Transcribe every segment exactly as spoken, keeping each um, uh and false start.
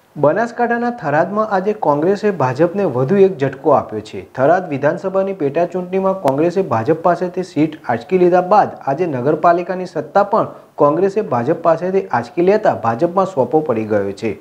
બનાસકાંઠાના થરાદમાં આજે કોંગ્રેસે ભાજપને વધુ એક ઝટકો આપ્યો છે। થરાદ વિધાનસભાની પેટા ચૂંટણીમાં કોંગ્રેસે ભાજપ પાસેથી સીટ આંચકી લીધા બાદ આજે નગરપાલિકાની સત્તા પણ કોંગ્રેસે ભાજપ પાસેથી આંચકી લેતા ભાજપમાં સોંપો પડી ગયો છે।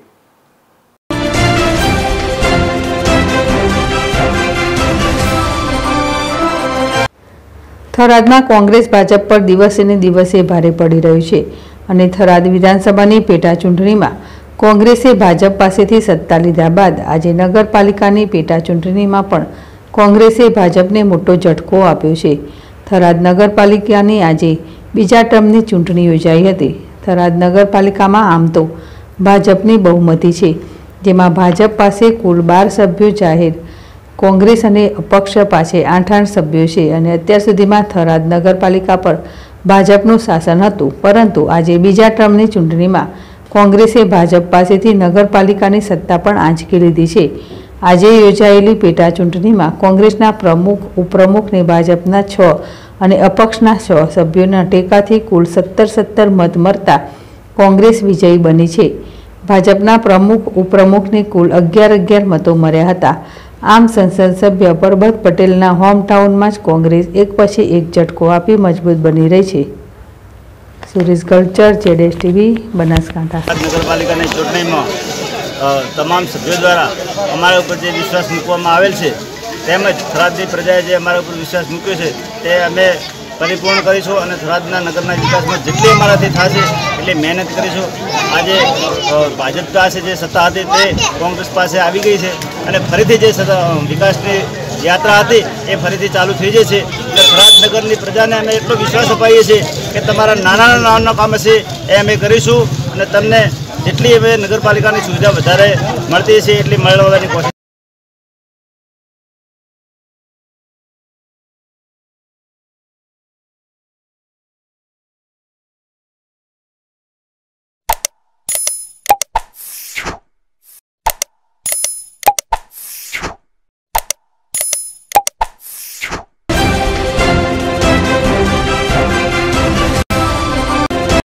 થરાદમાં કોંગ્રેસ ભાજપ પર દિવસે ને દિવસે ભારે પડી રહ્યું છે અને થરાદ વિધાનસભાની પેટા ચૂંટણીમાં કોંગ્રેસે ભાજપ પાસેથી સત્તા લીધા બાદ આજે નગરપાલિકાની પેટા ચૂંટણીમાં પણ કોંગ્રેસે ભાજપને મોટો ઝટકો આપ્યો છે। થરાદ નગરપાલિકાની આજે બીજા ટર્મની ચૂંટણી યોજાઈ હતી। થરાદ નગરપાલિકામાં આમ તો ભાજપની બહુમતી છે, જેમાં ભાજપ પાસે કુલ બાર સભ્યો જાહેર, કોંગ્રેસ અને અપક્ષ પાસે આઠ આઠ સભ્યો છે અને અત્યાર સુધીમાં થરાદ નગરપાલિકા પર ભાજપનું શાસન હતું, પરંતુ આજે બીજા ટર્મની ચૂંટણીમાં કોંગ્રેસે ભાજપ પાસેથી નગરપાલિકાની સત્તા પણ આંચકી લીધી છે। આજે યોજાયેલી પેટા ચૂંટણીમાં કોંગ્રેસના પ્રમુખ, ઉપપ્રમુખને ભાજપના છ અને અપક્ષના છ સભ્યોના ટેકાથી કુલ સત્તર સત્તર મત મળતા કોંગ્રેસ વિજયી બની છે। ભાજપના પ્રમુખ, ઉપપ્રમુખને કુલ અગિયાર અગિયાર મતો મળ્યા હતા। આમ સંસદ સભ્ય પરબત પટેલના હોમટાઉનમાં જ કોંગ્રેસ એક પછી એક ઝટકો આપી મજબૂત બની રહી છે। સુરેશ ગલચર, જેડેશ ટીવી, બનાસકાંઠા। નગરપાલિકાની ચૂંટણીમાં તમામ સભ્યો દ્વારા અમારા ઉપર જે વિશ્વાસ મૂકવામાં આવેલ છે તેમજ થરાદની પ્રજાએ જે અમારા ઉપર વિશ્વાસ મૂક્યો છે તે અમે પરિપૂર્ણ કરીશું અને થરાદના નગરના વિકાસમાં જેટલી અમારાથી થશે એટલી મહેનત કરીશું। આજે ભાજપ પાસે જે સત્તા હતી તે કોંગ્રેસ પાસે આવી ગઈ છે અને ફરીથી જે વિકાસની યાત્રા હતી એ ફરીથી ચાલુ થઈ જશે। એટલે થરાદ નગરની પ્રજાને અમે એટલો વિશ્વાસ અપાવીએ છીએ કે તમારા નાના નાના કામ હશે એ અમે કરીશું અને તમને જેટલી હવે નગરપાલિકાની સુવિધા વધારે મળતી હશે એટલી મળવાની કોશિશ